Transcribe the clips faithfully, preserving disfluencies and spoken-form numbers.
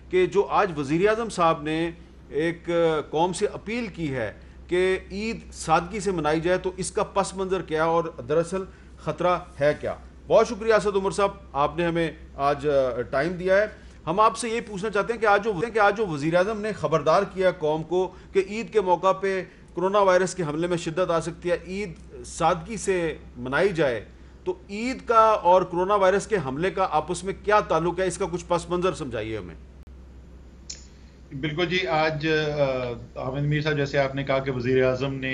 کہ جو آج وزیر اعظم صاحب نے ایک قوم سے اپیل کی ہے کہ عید سادگی سے منائی جائے، تو اس کا پس منظر کیا اور دراصل خطرہ ہے کیا؟ بہت شکریہ اسد عمر صاحب، آپ نے ہمیں آج ٹائم دیا ہے۔ ہم آپ سے یہ پوچھنا چاہتے ہیں کہ آج جو کہ آج جو وزیر اعظم نے خبردار کیا قوم کو کہ عید کے موقع پہ کرونا وائرس کے حملے میں شدت آ سکتی ہے، عید سادگی سے منائی جائے، تو عید کا اور کرونا وائرس کے حملے کا آپس میں کیا تعلق ہے؟ اس کا کچھ پس منظر سمجھائیے ہمیں۔ بالکل جی، آج احمد میر صاحب جیسے آپ نے کہا کہ وزیر اعظم نے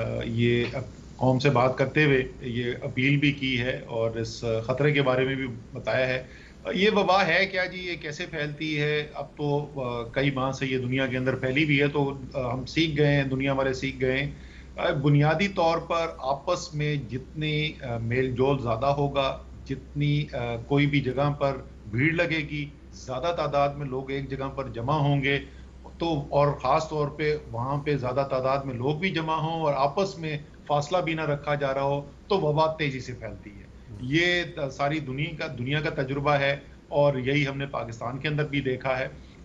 یہ قوم سے بات کرتے ہوئے یہ اپیل بھی کی ہے اور اس خطرے کے بارے میں بھی بتایا ہے۔ یہ وبا ہے کیا جی، یہ کیسے پھیلتی ہے؟ اب تو کئی ماہ سے یہ دنیا کے اندر پھیلی بھی ہے، تو ہم سیکھ گئے ہیں، دنیا والے سیکھ گئے ہیں۔ بنیادی طور پر آپس میں جتنی میل جول زیادہ ہوگا، جتنی کوئی بھی جگہ پر بھیڑ لگے گی، زیادہ تعداد میں لوگ ایک جگہ پر جمع ہوں گے، تو اور خاص طور پہ وہاں پہ زیادہ تعداد میں لوگ بھی جمع ہوں اور آپس میں فاصلہ بھی نہ رکھا جا رہا ہو، تو وبا تیزی سے پھیلتی ہے۔ یہ ساری دنیا کا دنیا کا تجربہ ہے اور یہی ہم نے پاکستان کے اندر بھی دیکھا ہے۔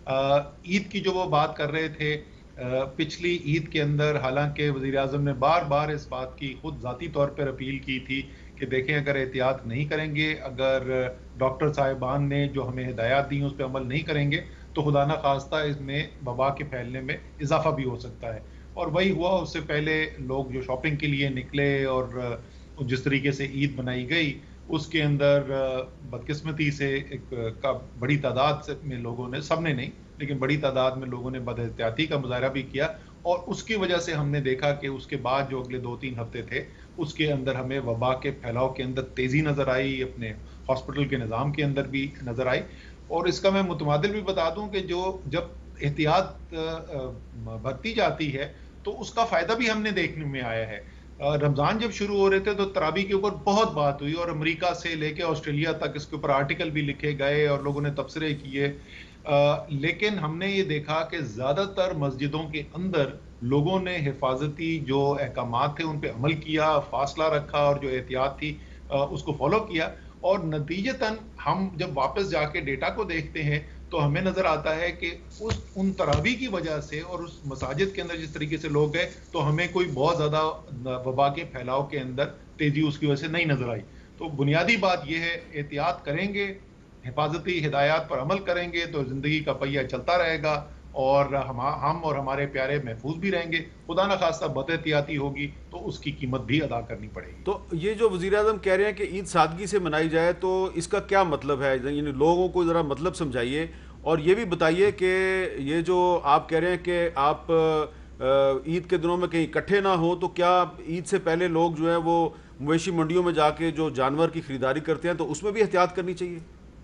عید کی جو وہ بات کر رہے تھے، پچھلی عید کے اندر حالانکہ وزیر اعظم نے بار بار اس بات کی خود ذاتی طور پر اپیل کی تھی کہ دیکھیں اگر احتیاط نہیں کریں گے، اگر ڈاکٹر صاحبان نے جو ہمیں ہدایات دی اس پہ عمل نہیں کریں گے، تو خدا نہ خواستہ اس میں وبا کے پھیلنے میں اضافہ بھی ہو سکتا ہے۔ اور وہی ہوا، اس سے پہلے لوگ جو شاپنگ کے لیے نکلے اور جس طریقے سے عید بنائی گئی اس کے اندر بدقسمتی سے ایک بڑی تعداد میں لوگوں نے، سب نے نہیں لیکن بڑی تعداد میں لوگوں نے بد احتیاطی کا مظاہرہ بھی کیا، اور اس کی وجہ سے ہم نے دیکھا کہ اس کے بعد جو اگلے دو تین ہفتے تھے اس کے اندر ہمیں وبا کے پھیلاؤ کے اندر تیزی نظر آئی، اپنے ہاسپٹل کے نظام کے اندر بھی نظر آئی۔ اور اس کا میں متبادل بھی بتا دوں کہ جو جب احتیاط برتی جاتی ہے تو اس کا فائدہ بھی ہم نے دیکھنے میں آیا ہے۔ رمضان جب شروع ہو رہے تھے تو تراویح کے اوپر بہت بات ہوئی اور امریکہ سے لے کے آسٹریلیا تک اس کے اوپر آرٹیکل بھی لکھے گئے اور لوگوں نے تبصرے کیے، لیکن ہم نے یہ دیکھا کہ زیادہ تر مسجدوں کے اندر لوگوں نے حفاظتی جو احکامات تھے ان پہ عمل کیا، فاصلہ رکھا اور جو احتیاط تھی اس کو فالو کیا، اور نتیجتاً ہم جب واپس جا کے ڈیٹا کو دیکھتے ہیں تو ہمیں نظر آتا ہے کہ اس ان تراویح کی وجہ سے اور اس مساجد کے اندر جس طریقے سے لوگ گئے تو ہمیں کوئی بہت زیادہ وبا کے پھیلاؤ کے اندر تیزی اس کی وجہ سے نہیں نظر آئی۔ تو بنیادی بات یہ ہے، احتیاط کریں گے، حفاظتی ہدایات پر عمل کریں گے تو زندگی کا پہیہ چلتا رہے گا اور ہم ہم اور ہمارے پیارے محفوظ بھی رہیں گے۔ خدا نہ خواستہ بد احتیاطی ہوگی تو اس کی قیمت بھی ادا کرنی پڑے گی۔ تو یہ جو وزیر اعظم کہہ رہے ہیں کہ عید سادگی سے منائی جائے، تو اس کا کیا مطلب ہے؟ یعنی لوگوں کو ذرا مطلب سمجھائیے، اور یہ بھی بتائیے کہ یہ جو آپ کہہ رہے ہیں کہ آپ عید کے دنوں میں کہیں اکٹھے نہ ہوں، تو کیا عید سے پہلے لوگ جو ہیں وہ مویشی منڈیوں میں جا کے جو جانور کی خریداری کرتے ہیں تو اس میں بھی احتیاط کرنی چاہیے؟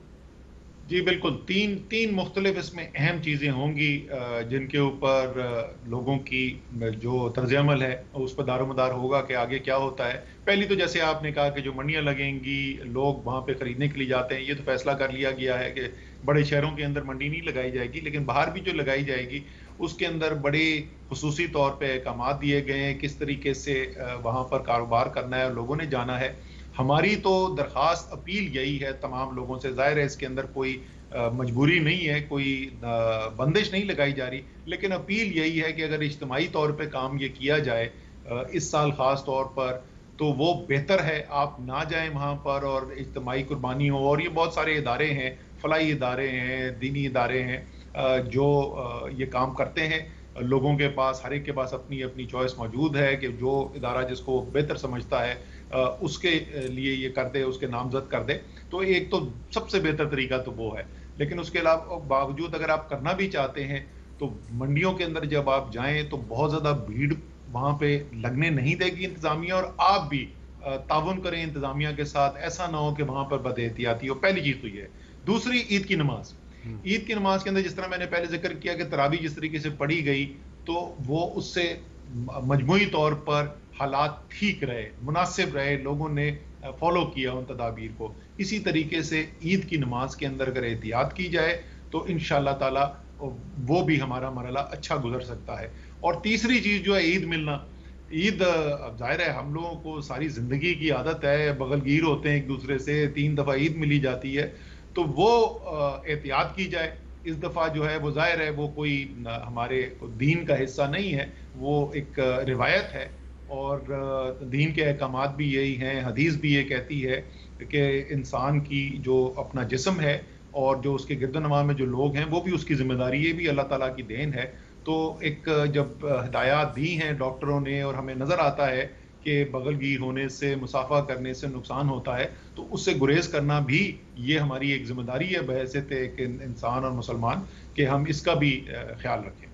جی بالکل، تین تین مختلف اس میں اہم چیزیں ہوں گی جن کے اوپر لوگوں کی جو طرز عمل ہے اس پر دار و مدار ہوگا کہ آگے کیا ہوتا ہے۔ پہلی تو جیسے آپ نے کہا کہ جو منڈیاں لگیں گی، لوگ وہاں پہ خریدنے کے لیے جاتے ہیں، یہ تو فیصلہ کر لیا گیا ہے کہ بڑے شہروں کے اندر منڈی نہیں لگائی جائے گی، لیکن باہر بھی جو لگائی جائے گی اس کے اندر بڑے خصوصی طور پہ احکامات دیے گئے ہیں کس طریقے سے وہاں پر کاروبار کرنا ہے اور لوگوں نے جانا ہے۔ ہماری تو درخواست اپیل یہی ہے تمام لوگوں سے، ظاہر ہے اس کے اندر کوئی مجبوری نہیں ہے، کوئی بندش نہیں لگائی جا رہی، لیکن اپیل یہی ہے کہ اگر اجتماعی طور پہ کام یہ کیا جائے اس سال خاص طور پر تو وہ بہتر ہے۔ آپ نہ جائیں وہاں پر اور اجتماعی قربانی ہو، اور یہ بہت سارے ادارے ہیں، فلاحی ادارے ہیں، دینی ادارے ہیں جو یہ کام کرتے ہیں۔ لوگوں کے پاس، ہر ایک کے پاس اپنی اپنی چوائس موجود ہے کہ جو ادارہ جس کو بہتر سمجھتا ہے اس کے لیے یہ کر دے، اس کے نامزد کر دے، تو ایک تو سب سے بہتر طریقہ تو وہ ہے۔ لیکن اس کے علاوہ باوجود اگر آپ کرنا بھی چاہتے ہیں تو منڈیوں کے اندر جب آپ جائیں تو بہت زیادہ بھیڑ وہاں پہ لگنے نہیں دے گی انتظامیہ، اور آپ بھی تعاون کریں انتظامیہ کے ساتھ، ایسا نہ ہو کہ وہاں پر بد احتیاطی ہو۔ پہلی چیز تو یہ ہے۔ دوسری، عید کی نماز عید کی نماز کے اندر جس طرح میں نے پہلے ذکر کیا کہ تراویح جس طریقے سے پڑھی گئی تو وہ اس سے مجموعی طور پر حالات ٹھیک رہے، مناسب رہے، لوگوں نے فالو کیا ان تدابیر کو۔ اسی طریقے سے عید کی نماز کے اندر اگر احتیاط کی جائے تو انشاءاللہ تعالی وہ بھی ہمارا مرحلہ اچھا گزر سکتا ہے۔ اور تیسری چیز جو ہے عید ملنا، عید ظاہر ہے ہم لوگوں کو ساری زندگی کی عادت ہے، بغل گیر ہوتے ہیں ایک دوسرے سے، تین دفعہ عید ملی جاتی ہے، تو وہ احتیاط کی جائے۔ اس دفعہ جو ہے وہ ظاہر ہے وہ کوئی ہمارے دین کا حصہ نہیں ہے، وہ ایک روایت ہے، اور دین کے احکامات بھی یہی ہیں، حدیث بھی یہ کہتی ہے کہ انسان کی جو اپنا جسم ہے اور جو اس کے گرد و نواح میں جو لوگ ہیں وہ بھی اس کی ذمہ داری، یہ بھی اللہ تعالیٰ کی دین ہے۔ تو ایک جب ہدایات دی ہیں ڈاکٹروں نے اور ہمیں نظر آتا ہے کہ بغل گیر ہونے سے، مصافحہ کرنے سے نقصان ہوتا ہے، تو اس سے گریز کرنا بھی یہ ہماری ایک ذمہ داری ہے بحیثیت ایک انسان اور مسلمان، کہ ہم اس کا بھی خیال رکھیں۔